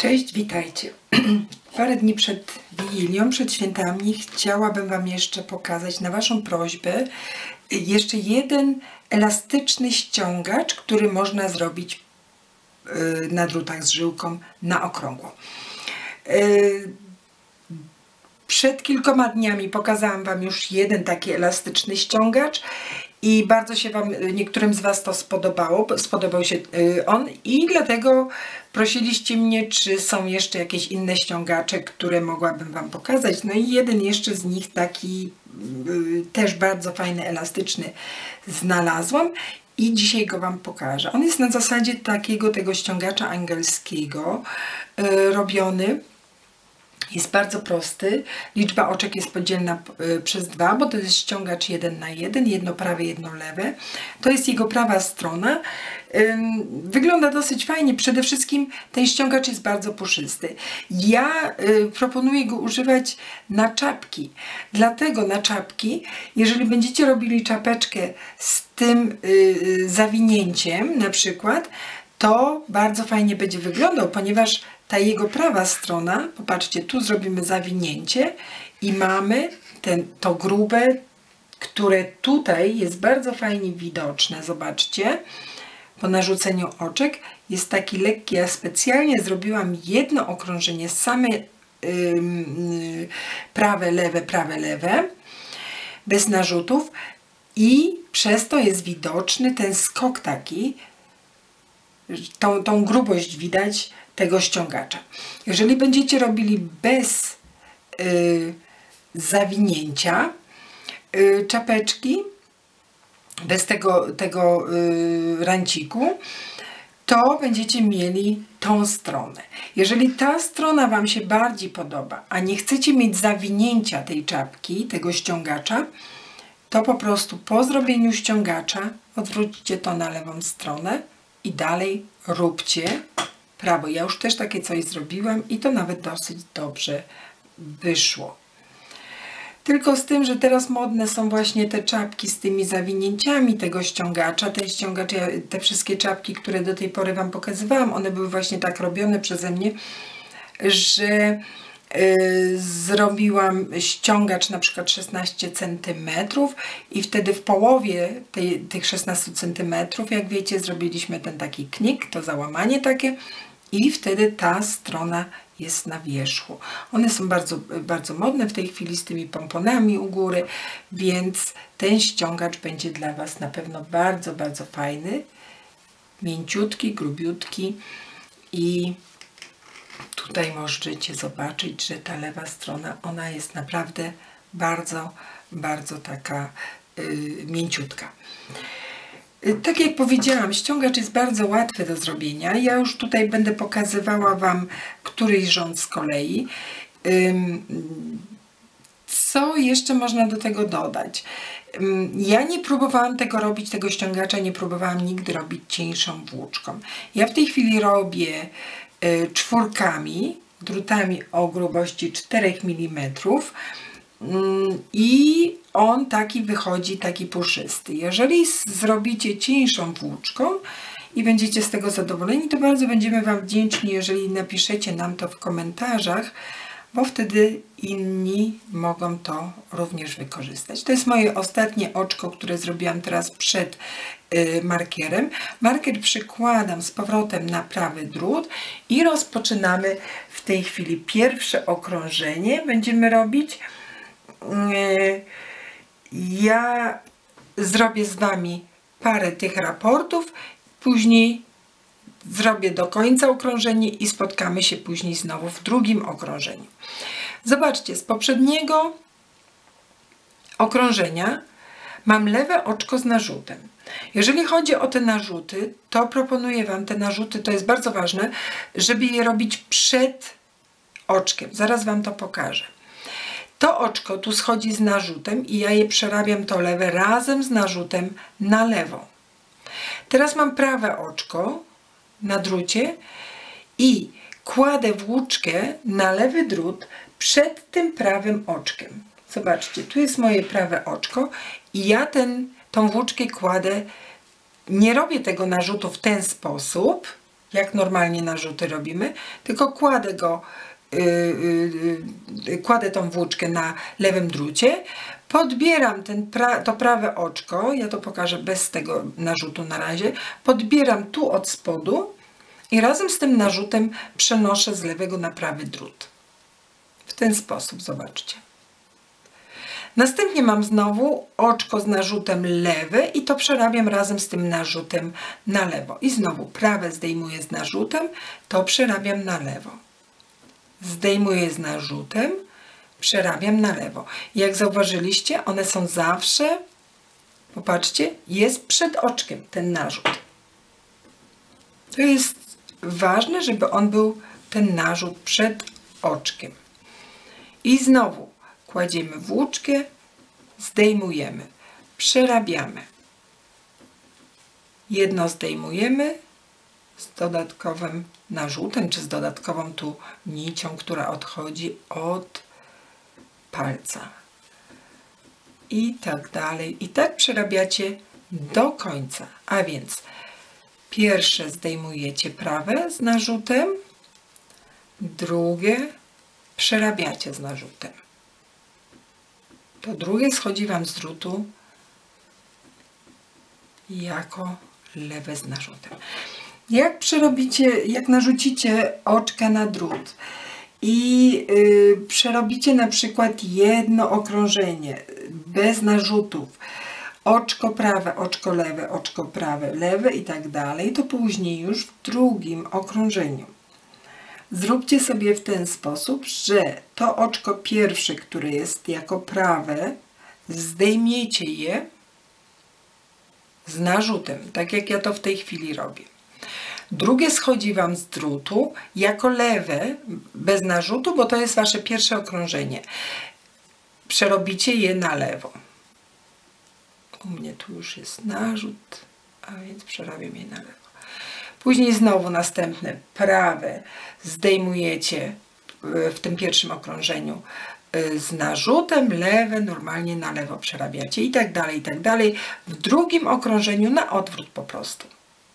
Cześć, witajcie. Parę dni przed Wigilią, przed świętami chciałabym Wam jeszcze pokazać na Waszą prośbę jeszcze jeden elastyczny ściągacz, który można zrobić na drutach z żyłką na okrągło. Przed kilkoma dniami pokazałam Wam już jeden taki elastyczny ściągacz i bardzo się niektórym z Was to spodobał się on i dlatego prosiliście mnie, czy są jeszcze jakieś inne ściągacze, które mogłabym Wam pokazać. No i jeden jeszcze z nich taki też bardzo fajny, elastyczny znalazłam i dzisiaj go Wam pokażę. On jest na zasadzie tego ściągacza angielskiego robiony. Jest bardzo prosty, liczba oczek jest podzielna przez 2, bo to jest ściągacz 1 na 1, jedno prawe, jedno lewe. To jest jego prawa strona. Wygląda dosyć fajnie, przede wszystkim ten ściągacz jest bardzo puszysty. Ja proponuję go używać na czapki, dlatego na czapki, jeżeli będziecie robili czapeczkę z tym zawinięciem na przykład, to bardzo fajnie będzie wyglądał, ponieważ ta jego prawa strona, popatrzcie, tu zrobimy zawinięcie i mamy to grube, które tutaj jest bardzo fajnie widoczne, zobaczcie, po narzuceniu oczek jest taki lekki. Ja specjalnie zrobiłam jedno okrążenie, same prawe, lewe, bez narzutów i przez to jest widoczny ten skok taki, tą grubość widać tego ściągacza. Jeżeli będziecie robili bez zawinięcia czapeczki, bez tego ranciku, to będziecie mieli tą stronę. Jeżeli ta strona Wam się bardziej podoba, a nie chcecie mieć zawinięcia tej czapki, tego ściągacza, to po prostu po zrobieniu ściągacza odwróćcie to na lewą stronę i dalej róbcie prawo. Ja już też takie coś zrobiłam i to nawet dosyć dobrze wyszło. Tylko z tym, że teraz modne są właśnie te czapki z tymi zawinięciami tego ściągacza. Ten ściągacz, te wszystkie czapki, które do tej pory Wam pokazywałam, one były właśnie tak robione przeze mnie, że zrobiłam ściągacz na przykład 16 cm i wtedy w połowie tych 16 cm, jak wiecie, zrobiliśmy ten taki knik, to załamanie takie i wtedy ta strona jest na wierzchu. One są bardzo, bardzo modne w tej chwili z tymi pomponami u góry, więc ten ściągacz będzie dla Was na pewno bardzo, bardzo fajny, mięciutki, grubiutki i tutaj możecie zobaczyć, że ta lewa strona, ona jest naprawdę bardzo, bardzo taka mięciutka. Tak jak powiedziałam, ściągacz jest bardzo łatwy do zrobienia. Ja już tutaj będę pokazywała Wam któryś rząd z kolei. Co jeszcze można do tego dodać? Ja nie próbowałam tego ściągacza, nie próbowałam nigdy robić cieńszą włóczką. Ja w tej chwili robię czwórkami, drutami o grubości 4 mm i on taki wychodzi, taki puszysty. Jeżeli zrobicie cieńszą włóczką i będziecie z tego zadowoleni, to bardzo będziemy Wam wdzięczni, jeżeli napiszecie nam to w komentarzach, bo wtedy inni mogą to również wykorzystać. To jest moje ostatnie oczko, które zrobiłam teraz przed markerem. Marker przykładam z powrotem na prawy drut i rozpoczynamy w tej chwili pierwsze okrążenie. Będziemy robić. Ja zrobię z Wami parę tych raportów, później zrobię do końca okrążenie i spotkamy się później znowu w drugim okrążeniu. Zobaczcie, z poprzedniego okrążenia mam lewe oczko z narzutem. Jeżeli chodzi o te narzuty, to proponuję Wam te narzuty, to jest bardzo ważne, żeby je robić przed oczkiem. Zaraz Wam to pokażę. To oczko tu schodzi z narzutem i ja je przerabiam to lewe razem z narzutem na lewą. Teraz mam prawe oczko na drucie i kładę włóczkę na lewy drut przed tym prawym oczkiem. Zobaczcie, tu jest moje prawe oczko i ja tą włóczkę kładę, nie robię tego narzutu w ten sposób, jak normalnie narzuty robimy, tylko kładę tą włóczkę na lewym drucie, podbieram to prawe oczko, ja to pokażę bez tego narzutu na razie, podbieram tu od spodu i razem z tym narzutem przenoszę z lewego na prawy drut. W ten sposób, zobaczcie. Następnie mam znowu oczko z narzutem lewe i to przerabiam razem z tym narzutem na lewo. I znowu prawe zdejmuję z narzutem, to przerabiam na lewo. Zdejmuję z narzutem, przerabiam na lewo. Jak zauważyliście, one są zawsze, popatrzcie, jest przed oczkiem ten narzut. To jest ważne, żeby on był, ten narzut, przed oczkiem. I znowu kładziemy włóczkę, zdejmujemy, przerabiamy. Jedno zdejmujemy z dodatkowym narzutem, czy z dodatkową tu nicią, która odchodzi od palca. I tak dalej. I tak przerabiacie do końca. A więc pierwsze zdejmujecie prawe z narzutem, drugie przerabiacie z narzutem. To drugie schodzi Wam z drutu jako lewe z narzutem. Jak przerobicie, jak narzucicie oczka na drut i przerobicie na przykład jedno okrążenie bez narzutów, oczko prawe, oczko prawe, lewe i tak dalej, to później już w drugim okrążeniu zróbcie sobie w ten sposób, że to oczko pierwsze, które jest jako prawe, zdejmiecie je z narzutem, tak jak ja to w tej chwili robię. Drugie schodzi Wam z drutu jako lewe, bez narzutu, bo to jest Wasze pierwsze okrążenie. Przerobicie je na lewo. U mnie tu już jest narzut, a więc przerabiam je na lewo. Później znowu następne prawe zdejmujecie w tym pierwszym okrążeniu z narzutem, lewe normalnie na lewo przerabiacie i tak dalej, i tak dalej. W drugim okrążeniu na odwrót po prostu.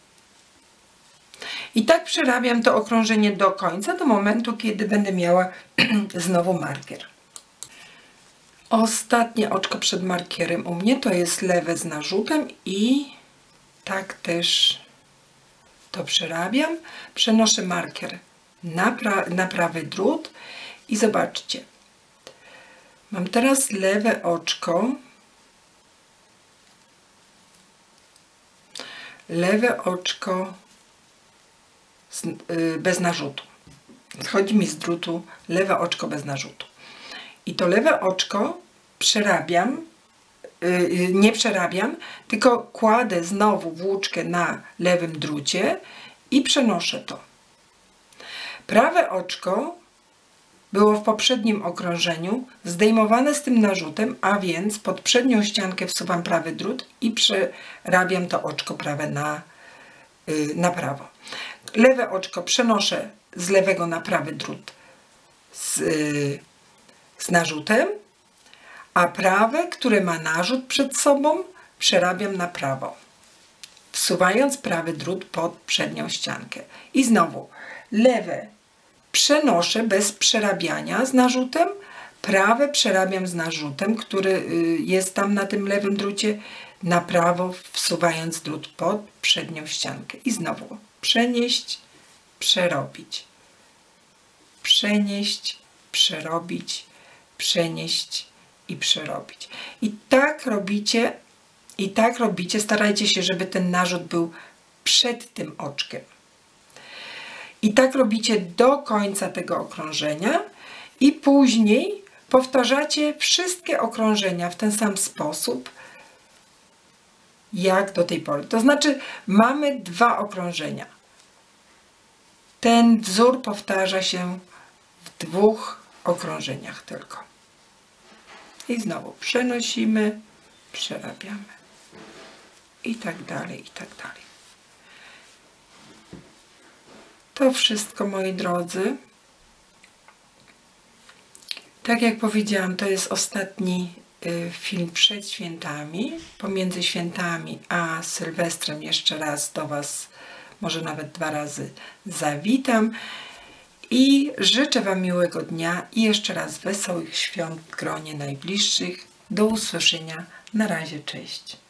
I tak przerabiam to okrążenie do końca, do momentu, kiedy będę miała znowu markier. Ostatnie oczko przed markierem u mnie to jest lewe z narzutem i tak też to przerabiam. Przenoszę markier na prawy drut i zobaczcie. Mam teraz lewe oczko. Lewe oczko bez narzutu. Schodzi mi z drutu lewe oczko bez narzutu. I to lewe oczko przerabiam, nie przerabiam, tylko kładę znowu włóczkę na lewym drucie i przenoszę to. Prawe oczko było w poprzednim okrążeniu zdejmowane z tym narzutem, a więc pod przednią ściankę wsuwam prawy drut i przerabiam to oczko prawe na prawo. Lewe oczko przenoszę z lewego na prawy drut z narzutem, a prawe, które ma narzut przed sobą, przerabiam na prawo, wsuwając prawy drut pod przednią ściankę. I znowu lewe przenoszę bez przerabiania z narzutem, prawe przerabiam z narzutem, który jest tam na tym lewym drucie, na prawo, wsuwając drut pod przednią ściankę. I znowu przenieść, przerobić, przenieść, przerobić, przenieść i przerobić. I tak robicie, starajcie się, żeby ten narzut był przed tym oczkiem. I tak robicie do końca tego okrążenia i później powtarzacie wszystkie okrążenia w ten sam sposób, jak do tej pory. To znaczy mamy dwa okrążenia. Ten wzór powtarza się w dwóch okrążeniach tylko. I znowu przenosimy, przerabiamy. I tak dalej, i tak dalej. To wszystko, moi drodzy. Tak jak powiedziałam, to jest ostatni film przed świętami. Pomiędzy świętami a Sylwestrem jeszcze raz do Was może nawet 2 razy zawitam. I życzę Wam miłego dnia i jeszcze raz wesołych świąt w gronie najbliższych. Do usłyszenia. Na razie, cześć.